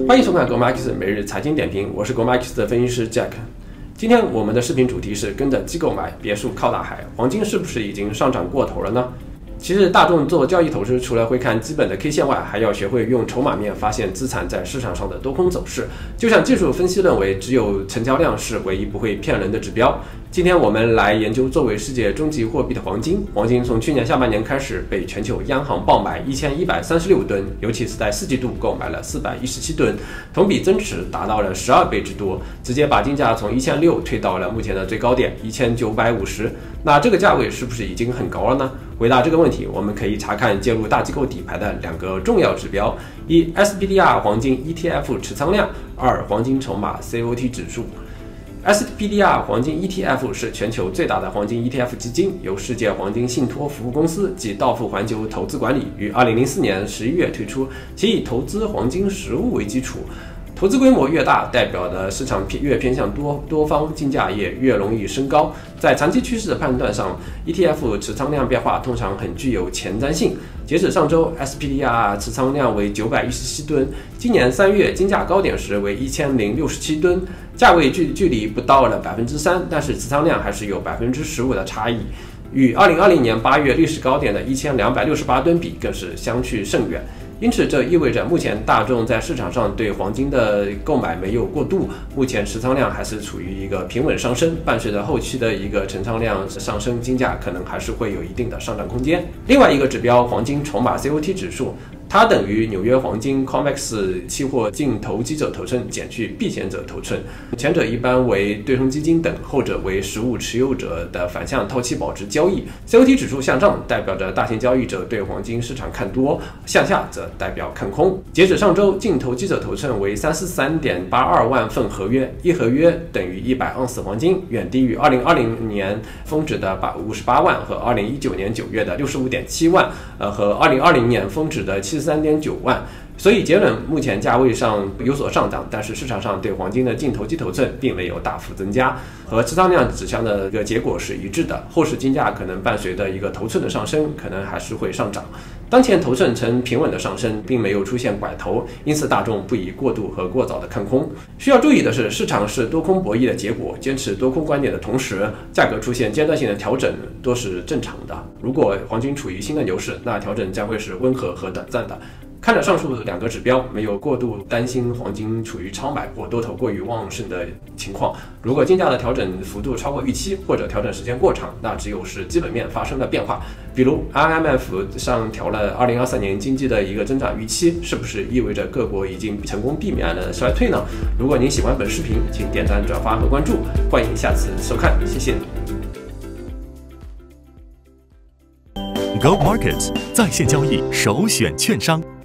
欢迎收看 GoMarkets 每日财经点评，我是 GoMarkets 的分析师 Jack。今天我们的视频主题是跟着机构买，别墅靠大海，黄金是不是已经上涨过头了呢？其实大众做交易投资，除了会看基本的 K 线外，还要学会用筹码面发现资产在市场上的多空走势。就像技术分析认为，只有成交量是唯一不会骗人的指标。今天我们来研究作为世界终极货币的黄金。黄金从去年下半年开始被全球央行爆买1136吨，尤其是在四季度购买了417吨，同比增持达到了12倍之多，直接把金价从1600推到了目前的最高点1950。那这个价位是不是已经很高了呢？回答这个问题，我们可以查看介入大机构底牌的两个重要指标：一 SPDR 黄金 ETF 持仓量，二黄金筹码 COT 指数。SPDR 黄金 ETF 是全球最大的黄金 ETF 基金，由世界黄金信托服务公司及道富环球投资管理于2004年11月推出，其以投资黄金实物为基础。投资规模越大，代表的市场越偏向多方，金价也越容易升高。在长期趋势的判断上 ，ETF 持仓量变化通常很具有前瞻性。截止上周 ，SPDR 持仓量为917吨，今年3月金价高点时为1067吨，价位距离不到了3%，但是持仓量还是有15%的差异，与2020年8月历史高点的1268吨比更是相去甚远。因此，这意味着目前大众在市场上对黄金的购买没有过度，目前持仓量还是处于一个平稳上升，伴随着后期的一个成仓量上升，金价可能还是会有一定的上涨空间。另外一个指标，黄金筹码 COT 指数。它等于纽约黄金 COMEX 期货净投机者头寸减去避险者头寸，前者一般为对冲基金等，后者为实物持有者的反向套期保值交易。COT 指数向上代表着大型交易者对黄金市场看多，向下则代表看空。截止上周，净投机者头寸为343.82万份合约，一合约等于100盎司黄金，远低于2020年峰值的58万和2019年9月的65.7万，和2020年峰值的73.9万，所以结论目前价位上有所上涨，但是市场上对黄金的净投机头寸并没有大幅增加，和持仓量指向的一个结果是一致的。后市金价可能伴随着一个头寸的上升，可能还是会上涨。当前头寸呈平稳的上升，并没有出现拐头，因此大众不宜过度和过早的看空。需要注意的是，市场是多空博弈的结果，坚持多空观点的同时，价格出现阶段性的调整都是正常的。如果黄金处于新的牛市，那调整将会是温和和短暂的。看着上述两个指标，没有过度担心黄金处于超买或多头过于旺盛的情况。如果金价的调整幅度超过预期，或者调整时间过长，那只有是基本面发生了变化。比如 IMF 上调了2023年经济的一个增长预期，是不是意味着各国已经成功避免了衰退呢？如果您喜欢本视频，请点赞、转发和关注，欢迎下次收看，谢谢。 GoMarkets 在线交易首选券商。